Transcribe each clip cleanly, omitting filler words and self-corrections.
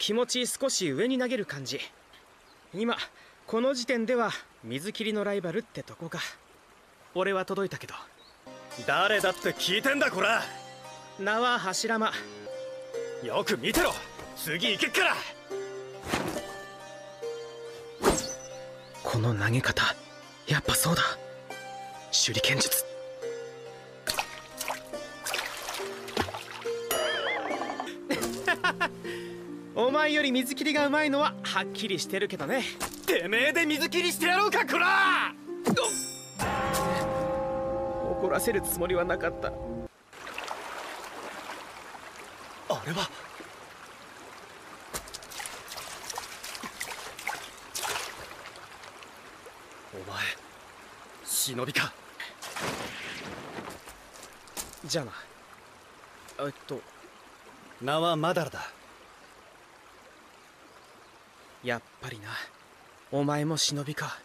気持ち少し上に投げる感じ。今この時点では水切りのライバルってとこか。俺は届いたけど。 誰だって聞いてんだこら。 名は柱間。 よく見てろ、次行けっから。 この投げ方やっぱそうだ。手裏剣術。お前より水切りがうまいのははっきりしてるけどね。 てめえで水切りしてやろうかこら。 怒らせるつもりはなかった。 あれはお前忍びか。 じゃあな。 名はマダラだ。 やっぱりな、お前も忍びか。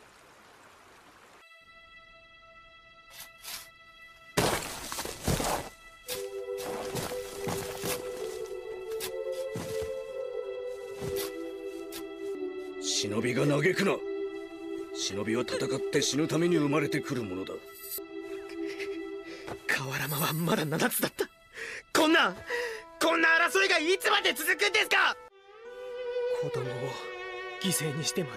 忍びが嘆くな。忍びは戦って死ぬために生まれてくるものだ。 河原間はまだ7つだった。こんな争いがいつまで続くんですか。子供を犠牲にしてまで。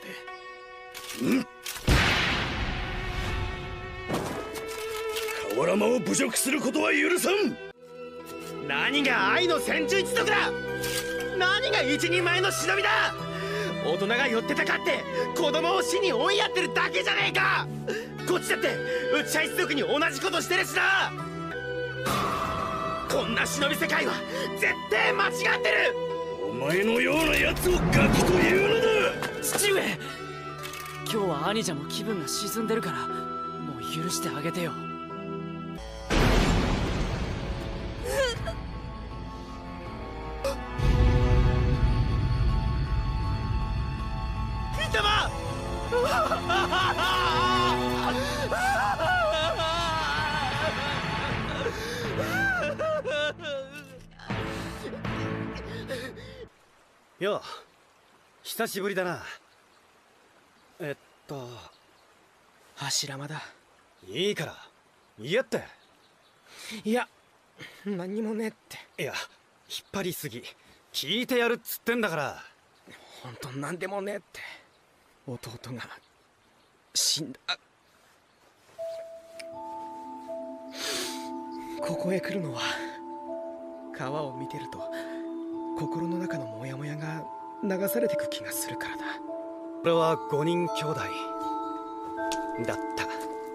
河原間を侮辱することは許さん。 何が愛の戦中一族だ。何が一人前の忍びだ。大人が寄ってたかって子供を死に追いやってるだけじゃねえか。こっちだって内茶一族に同じことしてるしな。こんな忍び世界は絶対間違ってる。 お前のような奴をガキというのだ。 父上、今日は兄者も気分が沈んでるからもう許してあげてよ。 よう、久しぶりだな。 柱間だ。 いいから言いやって。 いや何にもねえって。 いや引っ張りすぎ。聞いてやるっつってんだから。 本当なんでもねえって。弟が死んだ。ここへ来るのは川を見てると心の中のモヤモヤが流されてく気がするからだ。 俺は5人兄弟だった。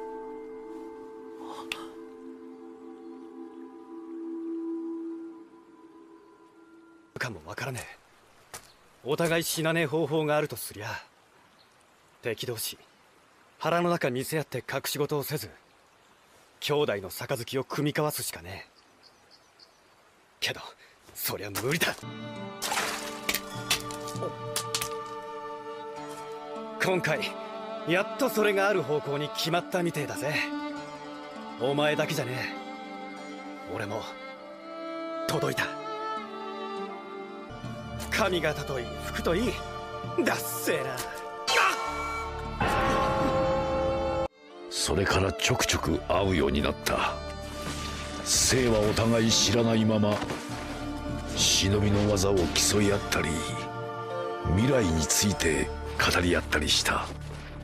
かもわからねえ。お互い死なねえ方法があるとすりゃ、敵同士腹の中見せ合って隠し事をせず兄弟の杯を酌み交わすしかねえ。けどそりゃ無理だ。今回やっとそれがある方向に決まったみてえだぜ。お前だけじゃねえ、俺も届いた。髪型といい服といい、だっせえな。 それからちょくちょく会うようになった。生はお互い知らないまま忍びの技を競い合ったり未来について語り合ったりした。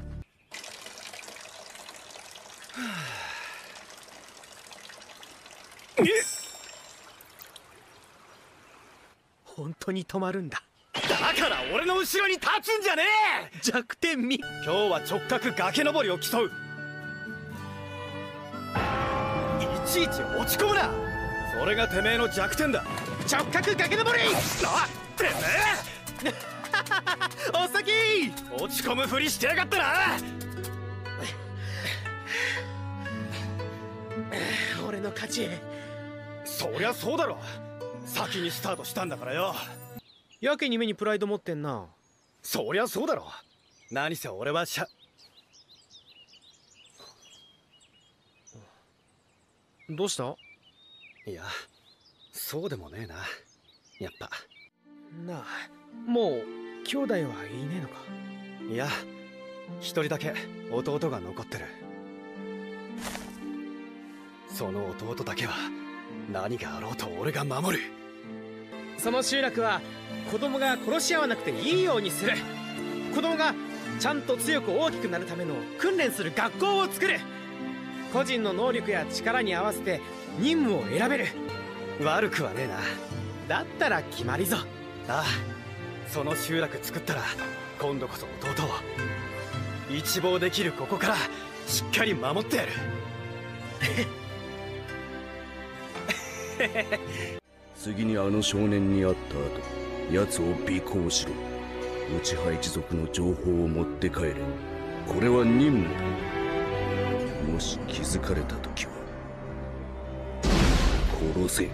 本当に止まるんだ。 だから俺の後ろに立つんじゃねえ。 弱点見。 今日は直角崖登りを競う。いちいち落ち込むな。それがてめえの弱点だ。 直角崖登り。 あてめえお先。 落ち込むふりしてやがったな。 俺の勝ち。 そりゃそうだろ、先にスタートしたんだからよ。 やけに目にプライド持ってんな。 そりゃそうだろ。何せ俺はどうした？ いやそうでもねえな。やっぱなあ、 もう兄弟はいねえのか？ いや、一人だけ弟が残ってる。その弟だけは何があろうと俺が守る。 その集落は子供が殺し合わなくていいようにする。子供がちゃんと強く大きくなるための訓練する学校を作る。個人の能力や力に合わせて任務を選べる。 悪くはねえな。 だったら決まりぞ。 ああ、その集落作ったら今度こそ弟を一望できるここからしっかり守ってやる。 次にあの少年に会った後、奴を尾行しろ。内派一族の情報を持って帰れ。これは任務だ。もし気づかれた時は殺せ。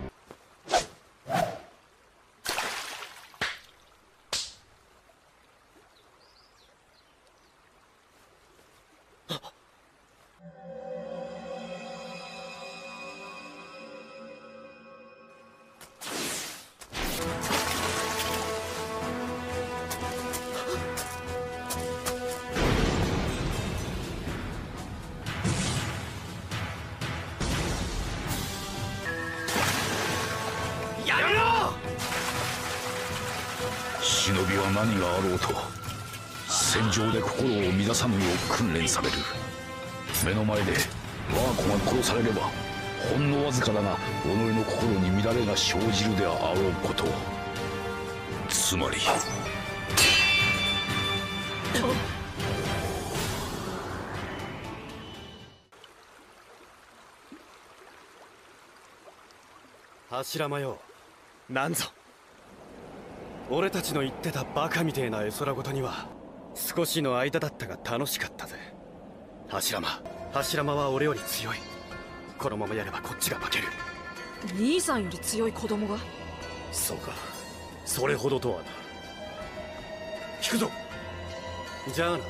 忍びは何があろうと戦場で心を乱さぬよう訓練される。目の前で我が子が殺されればほんのわずかだが己の心に乱れが生じるであろうこと。つまり柱間よ。 なんぞ。 俺たちの言ってたバカみてえな絵空事には少しの間だったが楽しかったぜ。柱間は俺より強い。このままやればこっちが負ける。 兄さんより強い子供が？ そうか、それほどとはな。引くぞ。 じゃあな。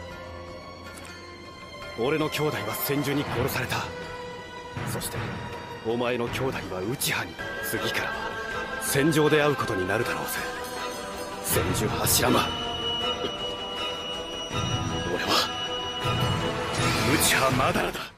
俺の兄弟は千住に殺された。そしてお前の兄弟は内派に。次からは戦場で会うことになるだろうぜ。千住柱間。俺は内派マダラだ。